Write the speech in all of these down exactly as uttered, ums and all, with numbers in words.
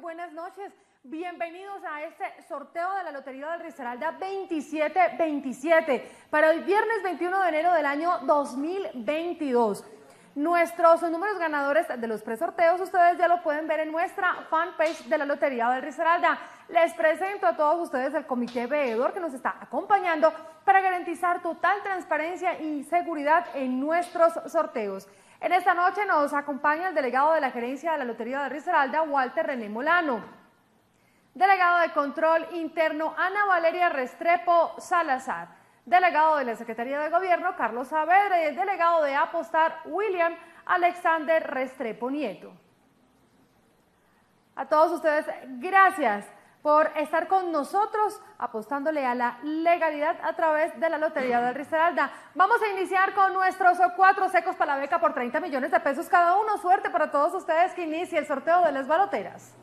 buenas noches. Bienvenidos a este sorteo de la Lotería del Risaralda veintisiete veintisiete para el viernes veintiuno de enero del año dos mil veintidós. Nuestros números ganadores de los presorteos ustedes ya lo pueden ver en nuestra fanpage de la Lotería del Risaralda. Les presento a todos ustedes el comité veedor que nos está acompañando para garantizar total transparencia y seguridad en nuestros sorteos. En esta noche nos acompaña el delegado de la gerencia de la Lotería del Risaralda, Walter René Molano. Delegado de Control Interno, Ana Valeria Restrepo Salazar. Delegado de la Secretaría de Gobierno, Carlos Saavedra. Y el delegado de Apostar, William Alexander Restrepo Nieto. A todos ustedes, gracias por estar con nosotros apostándole a la legalidad a través de la Lotería del Risaralda. Vamos a iniciar con nuestros cuatro secos para la beca por treinta millones de pesos cada uno. Suerte para todos ustedes que inicie el sorteo de las baloteras.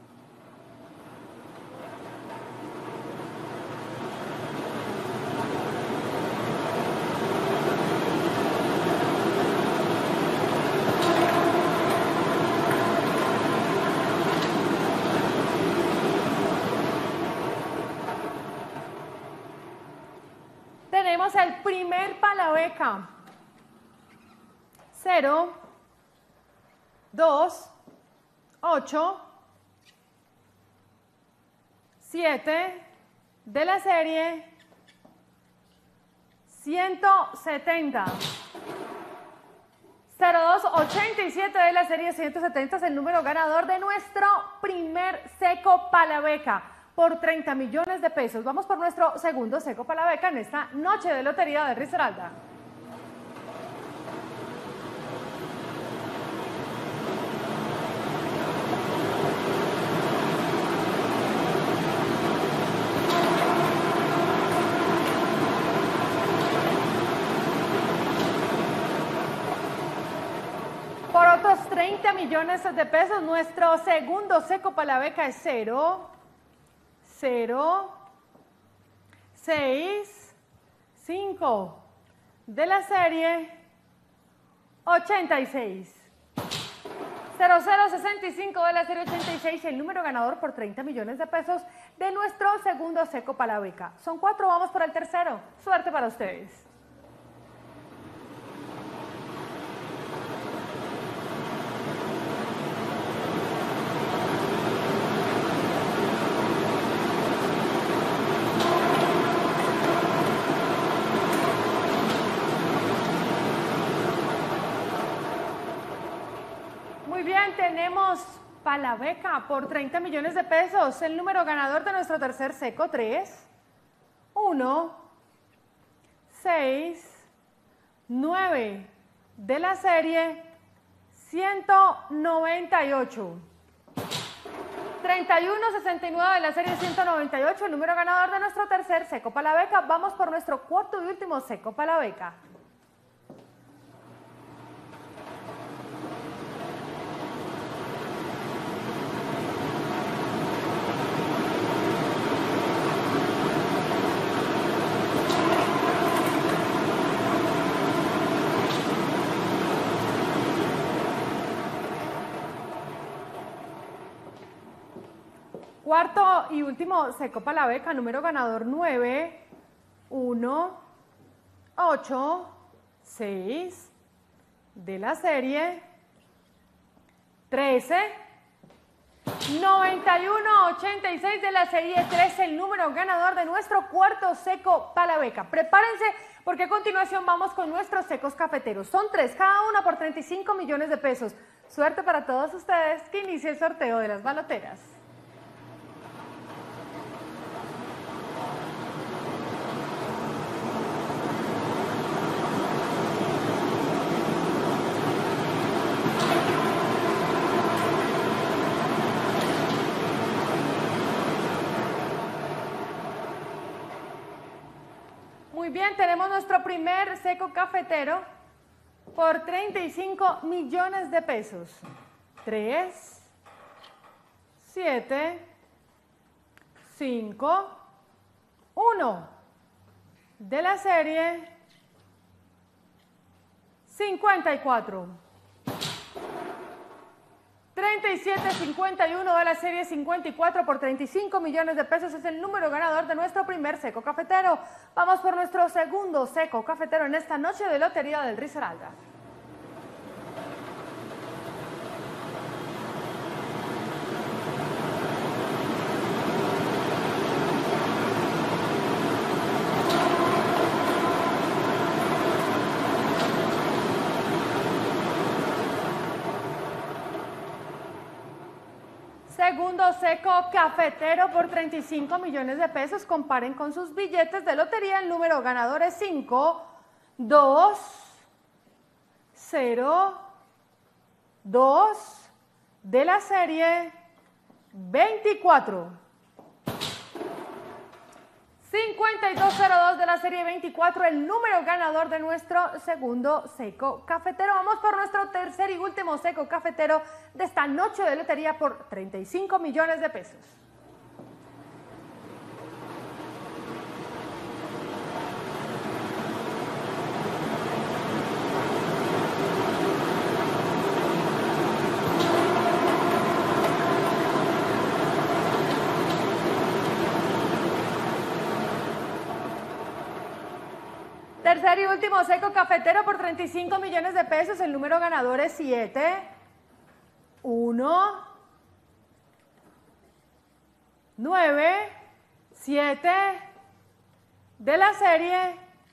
Tenemos el primer palabeca. cero, dos, ocho, siete de la serie ciento setenta. cero dos ochenta y siete de la serie ciento setenta es el número ganador de nuestro primer seco palabeca por treinta millones de pesos. Vamos por nuestro segundo seco para la beca en esta noche de Lotería de Risaralda. Por otros treinta millones de pesos, nuestro segundo seco para la beca es cero. cero, seis, cinco de la serie ochenta y seis. cero cero sesenta y cinco de la serie ochenta y seis, el número ganador por treinta millones de pesos de nuestro segundo seco para la beca. Son cuatro, vamos por el tercero. Suerte para ustedes. Muy bien, tenemos para la beca por treinta millones de pesos. El número ganador de nuestro tercer seco, tres, uno, seis, nueve de la serie ciento noventa y ocho. treinta y uno sesenta y nueve de la serie ciento noventa y ocho, el número ganador de nuestro tercer seco para la beca. Vamos por nuestro cuarto y último seco para la beca. Cuarto y último seco para la beca, número ganador nueve, uno, ocho, seis de la serie trece, noventa y uno ochenta y seis de la serie trece, el número ganador de nuestro cuarto seco para la beca. Prepárense porque a continuación vamos con nuestros secos cafeteros. Son tres cada uno por treinta y cinco millones de pesos. Suerte para todos ustedes que inicie el sorteo de las baloteras. Muy bien, tenemos nuestro primer seco cafetero por treinta y cinco millones de pesos. tres, siete, cinco, uno de la serie cincuenta y cuatro. treinta y siete cincuenta y uno de la serie cincuenta y cuatro por treinta y cinco millones de pesos es el número ganador de nuestro primer seco cafetero. Vamos por nuestro segundo seco cafetero en esta noche de Lotería del Risaralda. Segundo seco cafetero por treinta y cinco millones de pesos. Comparen con sus billetes de lotería. El número ganador es cinco, dos, cero, dos de la serie veinticuatro. cincuenta y dos cero dos de la serie veinticuatro, el número ganador de nuestro segundo seco cafetero. Vamos por nuestro tercer y último seco cafetero de esta noche de lotería por treinta y cinco millones de pesos. Tercer y último seco cafetero por treinta y cinco millones de pesos. El número ganador es siete, uno, nueve, siete de la serie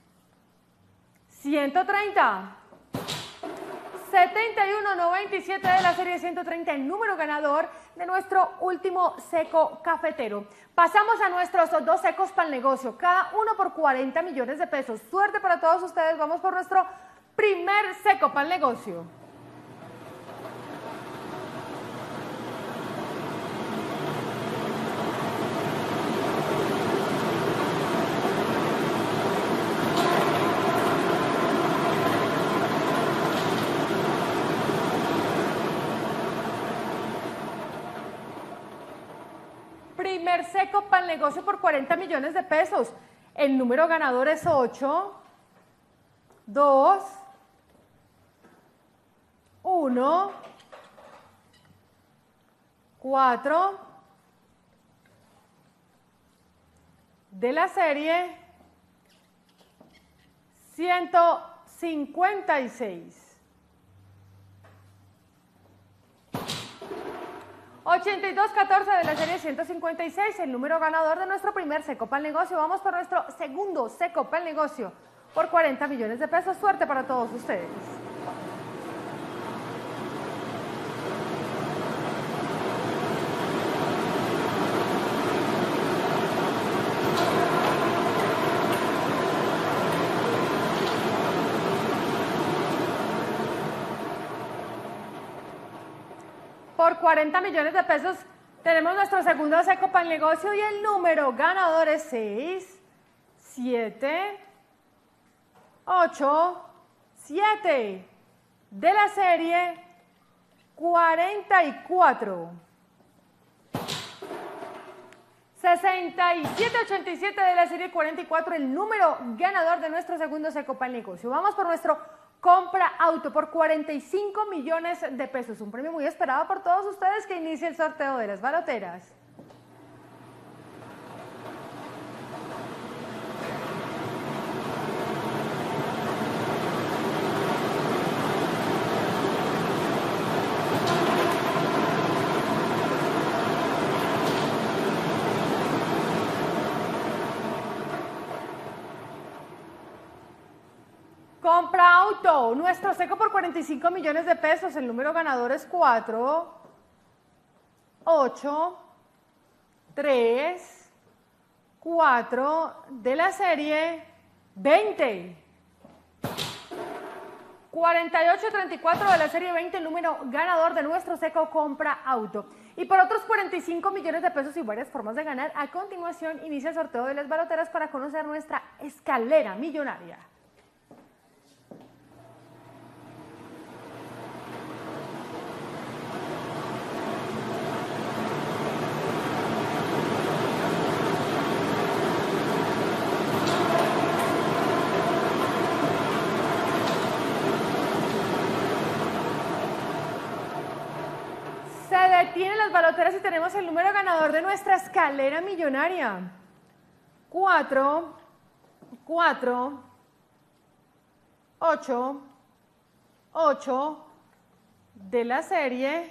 ciento treinta. setenta y uno noventa y siete de la serie ciento treinta, el número ganador de nuestro último seco cafetero. Pasamos a nuestros dos secos para el negocio, cada uno por cuarenta millones de pesos. Suerte para todos ustedes, vamos por nuestro primer seco para el negocio. Primer seco para el negocio por cuarenta millones de pesos. El número ganador es ocho, dos, uno, cuatro de la serie ciento cincuenta y seis. ochenta y dos catorce de la serie ciento cincuenta y seis, el número ganador de nuestro primer seco para el negocio. Vamos por nuestro segundo seco para el negocio por cuarenta millones de pesos. Suerte para todos ustedes. Por cuarenta millones de pesos tenemos nuestro segundo seco para el negocio y el número ganador es seis, siete, ocho, siete de la serie cuarenta y cuatro. sesenta y siete ochenta y siete de la serie cuarenta y cuatro, el número ganador de nuestro segundo seco para el negocio. Vamos por nuestro compra auto por cuarenta y cinco millones de pesos. Un premio muy esperado por todos ustedes que inicia el sorteo de las baloteras. Compra auto, nuestro seco por cuarenta y cinco millones de pesos. El número ganador es cuatro, ocho, tres, cuatro de la serie veinte. cuarenta y ocho treinta y cuatro de la serie veinte, el número ganador de nuestro seco compra auto. Y por otros cuarenta y cinco millones de pesos y varias formas de ganar, a continuación inicia el sorteo de las baloteras para conocer nuestra escalera millonaria. baloteras y tenemos el número ganador de nuestra escalera millonaria. cuatro, cuatro, ocho, ocho de la serie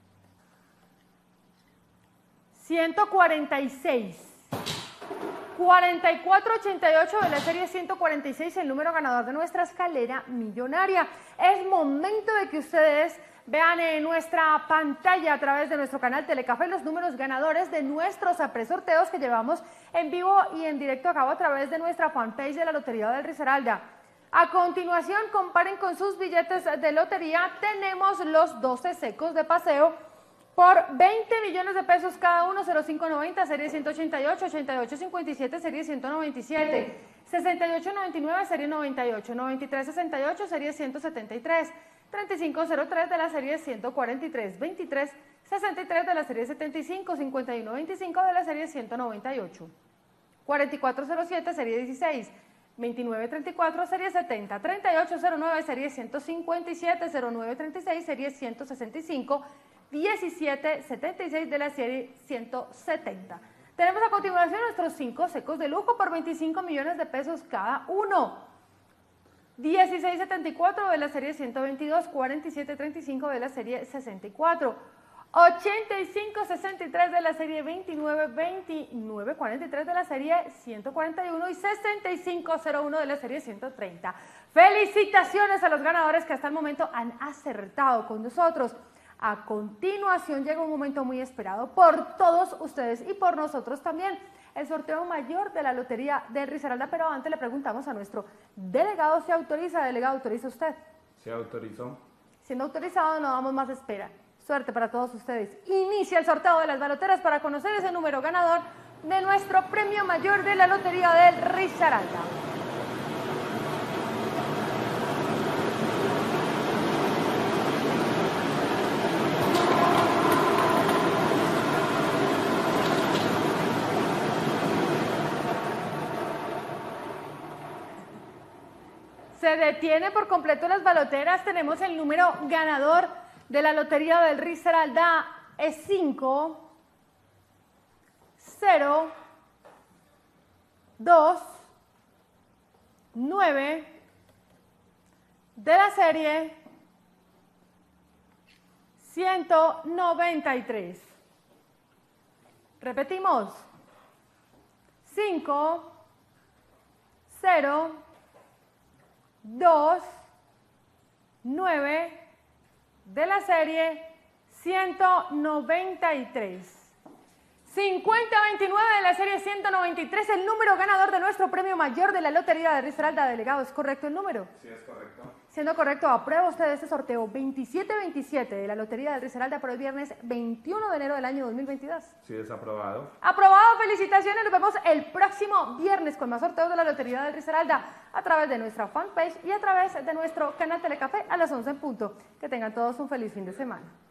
ciento cuarenta y seis. cuarenta y cuatro ochenta y ocho de la serie ciento cuarenta y seis, el número ganador de nuestra escalera millonaria. Es momento de que ustedes vean en nuestra pantalla a través de nuestro canal Telecafé los números ganadores de nuestros apresorteos que llevamos en vivo y en directo a cabo a través de nuestra fanpage de la Lotería del Risaralda. A continuación, comparen con sus billetes de lotería. Tenemos los doce secos de paseo por veinte millones de pesos cada uno, cero cinco noventa, serie ciento ochenta y ocho, ochenta y ocho cincuenta y siete, serie ciento noventa y siete, sesenta y ocho noventa y nueve, serie noventa y ocho, noventa y tres sesenta y ocho, serie ciento setenta y tres, treinta y cinco cero tres de la serie ciento cuarenta y tres, veintitrés sesenta y tres de la serie setenta y cinco, cincuenta y uno veinticinco de la serie ciento noventa y ocho, cuarenta y cuatro cero siete, serie dieciséis, veintinueve treinta y cuatro, serie setenta, treinta y ocho cero nueve, serie ciento cincuenta y siete, cero nueve treinta y seis, serie ciento sesenta y cinco, diecisiete setenta y seis de la serie ciento setenta. Tenemos a continuación nuestros cinco secos de lujo por veinticinco millones de pesos cada uno. dieciséis setenta y cuatro de la serie ciento veintidós, cuarenta y siete treinta y cinco de la serie sesenta y cuatro, ochenta y cinco sesenta y tres de la serie veintinueve, veintinueve cuarenta y tres de la serie ciento cuarenta y uno y sesenta y cinco cero uno de la serie ciento treinta. Felicitaciones a los ganadores que hasta el momento han acertado con nosotros. A continuación llega un momento muy esperado por todos ustedes y por nosotros también, el sorteo mayor de la Lotería del Risaralda, pero antes le preguntamos a nuestro delegado si autoriza. Delegado, ¿autoriza usted? Se autorizó. Siendo autorizado, no damos más espera. Suerte para todos ustedes. Inicia el sorteo de las baloteras para conocer ese número ganador de nuestro premio mayor de la Lotería del Risaralda. Se detiene por completo las baloteras. Tenemos el número ganador de la Lotería del Risaralda. Es cinco, cero, dos, nueve de la serie ciento noventa y tres. Repetimos. cinco, cero, dos, nueve de la serie ciento noventa y tres. cincuenta veintinueve de la serie ciento noventa y tres, el número ganador de nuestro premio mayor de la Lotería de Risaralda. Delegado, ¿es correcto el número? Sí, es correcto. Siendo correcto, aprueba usted este sorteo veintisiete veintisiete de la Lotería del Risaralda por el viernes veintiuno de enero del año dos mil veintidós. Sí, es aprobado. Aprobado, felicitaciones. Nos vemos el próximo viernes con más sorteos de la Lotería del Risaralda a través de nuestra fanpage y a través de nuestro canal Telecafé a las once en punto. Que tengan todos un feliz fin de semana.